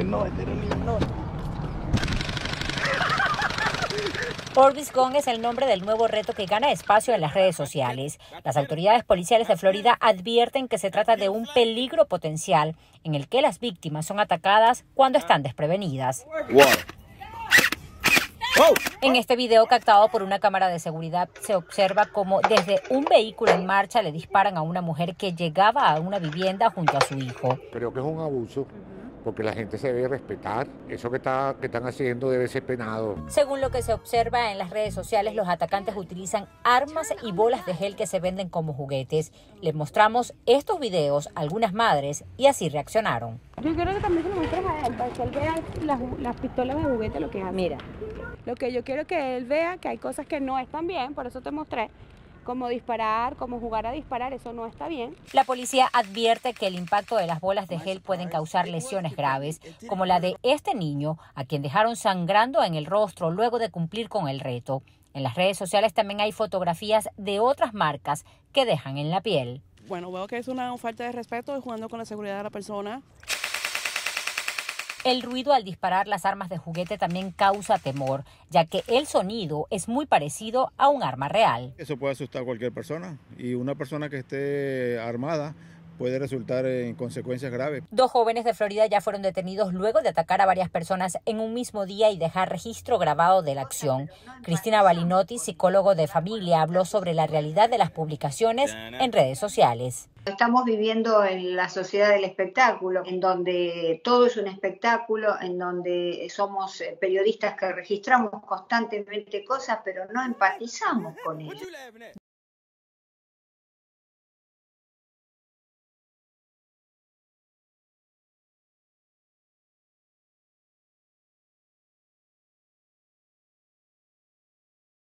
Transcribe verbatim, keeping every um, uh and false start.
no, este era un niño, no. Orbis Gone es el nombre del nuevo reto que gana espacio en las redes sociales. Las autoridades policiales de Florida advierten que se trata de un peligro potencial en el que las víctimas son atacadas cuando están desprevenidas. Wow. Oh. En este video captado por una cámara de seguridad se observa cómo desde un vehículo en marcha le disparan a una mujer que llegaba a una vivienda junto a su hijo. Creo que es un abuso, porque la gente se debe respetar. Eso que, está, que están haciendo debe ser penado. Según lo que se observa en las redes sociales, los atacantes utilizan armas y bolas de gel que se venden como juguetes. Les mostramos estos videos a algunas madres y así reaccionaron. Yo quiero que también se lo muestres a él, para que él vea las, las pistolas de juguete, lo que es. Mira, lo que yo quiero que él vea, que hay cosas que no están bien, por eso te mostré. Como disparar, como jugar a disparar, eso no está bien. La policía advierte que el impacto de las bolas de gel pueden causar lesiones graves, como la de este niño, a quien dejaron sangrando en el rostro luego de cumplir con el reto. En las redes sociales también hay fotografías de otras marcas que dejan en la piel. Bueno, veo que es una falta de respeto y jugando con la seguridad de la persona. El ruido al disparar las armas de juguete también causa temor, ya que el sonido es muy parecido a un arma real. Eso puede asustar a cualquier persona y una persona que esté armada puede resultar en consecuencias graves. Dos jóvenes de Florida ya fueron detenidos luego de atacar a varias personas en un mismo día y dejar registro grabado de la acción. Cristina Balinotti, psicólogo de familia, habló sobre la realidad de las publicaciones en redes sociales. Estamos viviendo en la sociedad del espectáculo, en donde todo es un espectáculo, en donde somos periodistas que registramos constantemente cosas, pero no empatizamos con ellas.